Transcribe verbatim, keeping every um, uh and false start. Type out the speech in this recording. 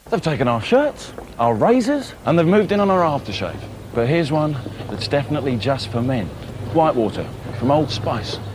They've taken our shirts, our razors, and they've moved in on our aftershave. But here's one that's definitely just for men. Whitewater from Old Spice.